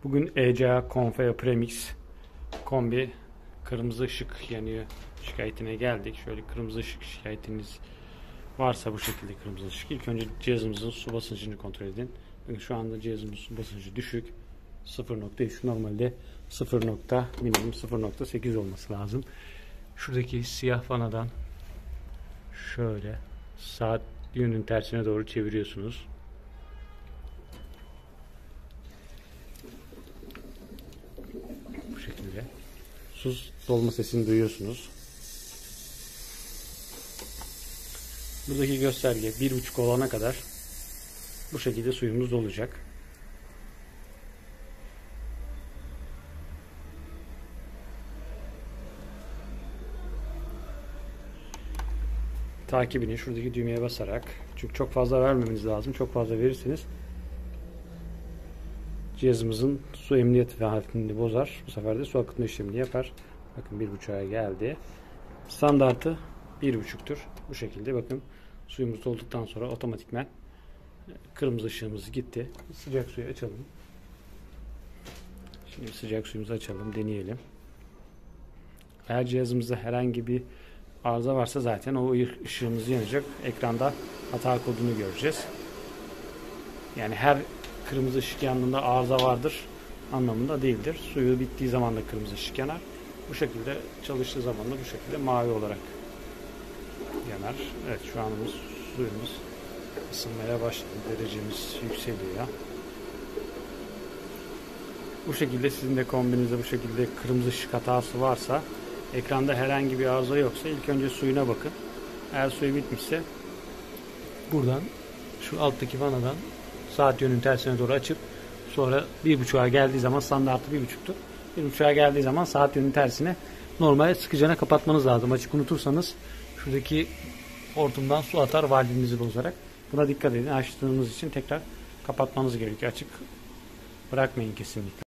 Bugün ECA Confeo Premix kombi kırmızı ışık yanıyor şikayetine geldik. Şöyle kırmızı ışık şikayetiniz varsa bu şekilde kırmızı ışık. İlk önce cihazımızın su basıncını kontrol edin. Bakın şu anda cihazımızın su basıncı düşük. 0.3, normalde minimum 0.8 olması lazım. Şuradaki siyah vanadan şöyle saat yönünün tersine doğru çeviriyorsunuz. Bu şekilde. Su dolma sesini duyuyorsunuz. Buradaki gösterge 1.5 olana kadar bu şekilde suyumuz dolacak. Takibini şuradaki düğmeye basarak, çünkü çok fazla vermemeniz lazım. Çok fazla verirseniz cihazımızın su emniyet ve hafifliğini bozar. Bu sefer de su akıtma işlemini yapar. Bakın 1.5'a geldi. Standartı 1.5'tür. Bu şekilde bakın suyumuz dolduktan sonra otomatikmen kırmızı ışığımız gitti. Sıcak suyu açalım. Şimdi sıcak suyumuzu açalım, deneyelim. Eğer cihazımızda herhangi bir arıza varsa zaten o ışığımız yanacak. Ekranda hata kodunu göreceğiz. Yani her kırmızı ışık yandığında arıza vardır anlamında değildir. Suyu bittiği zaman da kırmızı ışık yanar. Bu şekilde çalıştığı zaman da bu şekilde mavi olarak yanar. Evet, şu anımız suyumuz ısınmaya başladı. Derecemiz yükseliyor. Bu şekilde sizin de kombinizde bu şekilde kırmızı ışık hatası varsa, ekranda herhangi bir arıza yoksa ilk önce suyuna bakın. Eğer suyu bitmişse buradan şu alttaki vanadan saat yönünün tersine doğru açıp sonra 1.5'a geldiği zaman, standartı 1.5'tur. 1.5'a geldiği zaman saat yönünün tersine normal sıkıcana kapatmanız lazım. Açık unutursanız şuradaki hortumdan su atar, valvinizi bozarak. Buna dikkat edin. Açtığınız için tekrar kapatmanız gerekiyor. Açık bırakmayın kesinlikle.